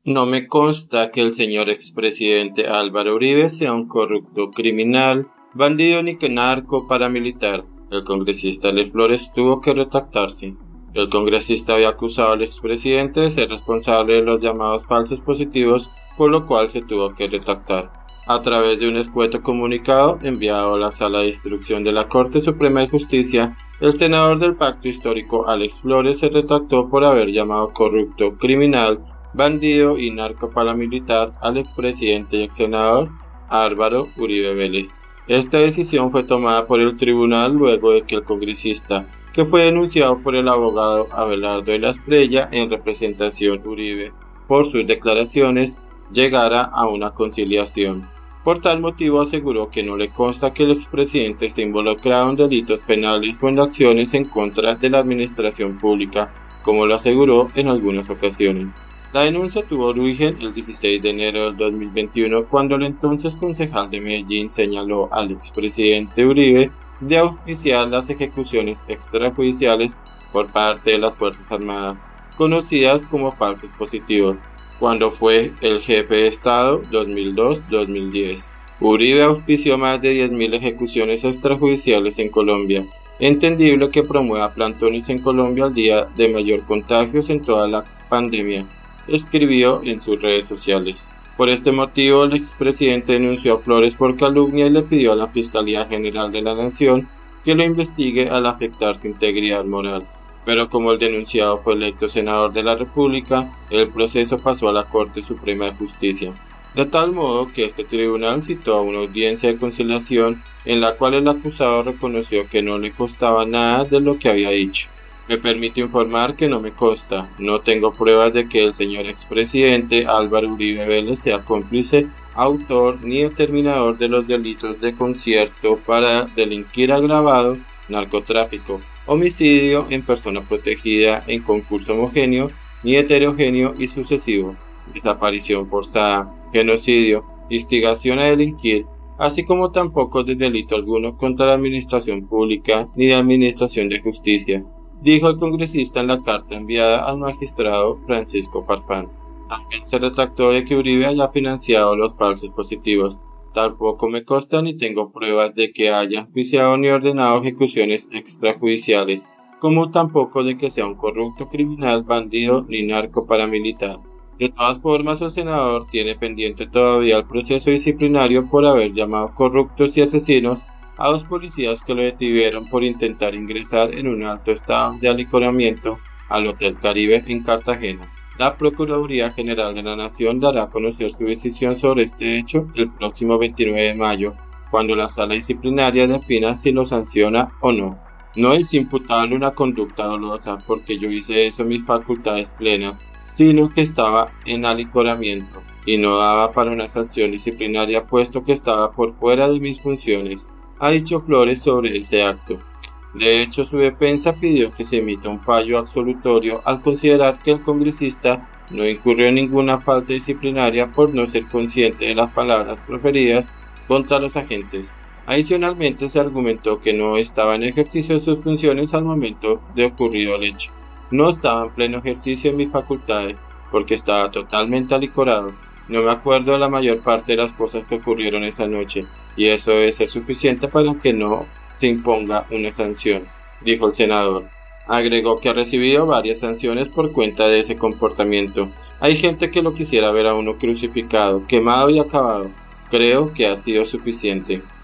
No me consta que el señor expresidente Álvaro Uribe sea un corrupto criminal, bandido ni que narco paramilitar. El congresista Les Flores tuvo que retractarse. El congresista había acusado al expresidente de ser responsable de los llamados falsos positivos, por lo cual se tuvo que retractar. A través de un escueto comunicado enviado a la Sala de Instrucción de la Corte Suprema de Justicia, el senador del Pacto Histórico Alex Flores se retractó por haber llamado corrupto, criminal, bandido y narcoparamilitar al expresidente y exsenador Álvaro Uribe Vélez. Esta decisión fue tomada por el tribunal luego de que el congresista, que fue denunciado por el abogado Abelardo de la Espriella en representación de Uribe por sus declaraciones, llegara a una conciliación. Por tal motivo aseguró que no le consta que el expresidente esté involucrado en delitos penales o en acciones en contra de la administración pública, como lo aseguró en algunas ocasiones. La denuncia tuvo origen el 16 de enero del 2021, cuando el entonces concejal de Medellín señaló al expresidente Uribe de auspiciar las ejecuciones extrajudiciales por parte de las Fuerzas Armadas, conocidas como falsos positivos, cuando fue el jefe de Estado 2002-2010. Uribe auspició más de 10.000 ejecuciones extrajudiciales en Colombia. Entendible que promueva plantones en Colombia al día de mayor contagios en toda la pandemia, escribió en sus redes sociales. Por este motivo, el expresidente denunció a Flores por calumnia y le pidió a la Fiscalía General de la Nación que lo investigue al afectar su integridad moral. Pero como el denunciado fue electo senador de la República, el proceso pasó a la Corte Suprema de Justicia, de tal modo que este tribunal citó a una audiencia de conciliación en la cual el acusado reconoció que no le costaba nada de lo que había dicho. Me permito informar que no me consta, no tengo pruebas de que el señor expresidente Álvaro Uribe Vélez sea cómplice, autor ni determinador de los delitos de concierto para delinquir agravado, narcotráfico, homicidio en persona protegida en concurso homogéneo ni heterogéneo y sucesivo, desaparición forzada, genocidio, instigación a delinquir, así como tampoco de delito alguno contra la administración pública ni de administración de justicia, dijo el congresista en la carta enviada al magistrado Francisco Farfán. También se retractó de que Uribe haya financiado los falsos positivos. Tampoco me consta ni tengo pruebas de que haya auspiciado ni ordenado ejecuciones extrajudiciales, como tampoco de que sea un corrupto criminal, bandido ni narco paramilitar. De todas formas, el senador tiene pendiente todavía el proceso disciplinario por haber llamado corruptos y asesinos a dos policías que lo detuvieron por intentar ingresar en un alto estado de alicoramiento al Hotel Caribe en Cartagena. La Procuraduría General de la Nación dará a conocer su decisión sobre este hecho el próximo 29 de mayo, cuando la sala disciplinaria defina si lo sanciona o no. No es imputable una conducta dolosa porque yo hice eso en mis facultades plenas, sino que estaba en alicoramiento y no daba para una sanción disciplinaria puesto que estaba por fuera de mis funciones, ha dicho Flores sobre ese acto. De hecho, su defensa pidió que se emita un fallo absolutorio al considerar que el congresista no incurrió en ninguna falta disciplinaria por no ser consciente de las palabras proferidas contra los agentes. Adicionalmente, se argumentó que no estaba en ejercicio de sus funciones al momento de ocurrido el hecho. No estaba en pleno ejercicio de mis facultades porque estaba totalmente alicorado. No me acuerdo de la mayor parte de las cosas que ocurrieron esa noche, y eso debe ser suficiente para que no se imponga una sanción, dijo el senador. Agregó que ha recibido varias sanciones por cuenta de ese comportamiento. Hay gente que lo quisiera ver a uno crucificado, quemado y acabado. Creo que ha sido suficiente.